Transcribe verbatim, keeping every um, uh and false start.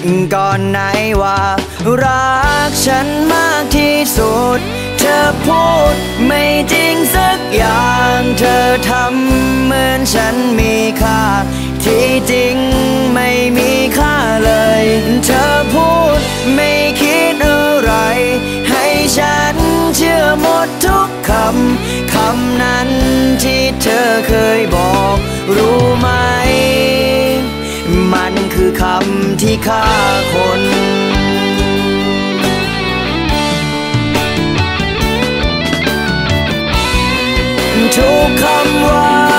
ก่อนไหนว่ารักฉันมากที่สุดเธอพูดไม่จริงสักอย่างเธอทำเหมือนฉันมีค่าที่จริงไม่มีค่าเลยเธอพูดไม่คิดอะไรให้ฉันเชื่อหมดทุกคำคำนั้นที่เธอเคยบอกรู้ไหมมันคือคำที่ฆ่าคนทุกคำว่า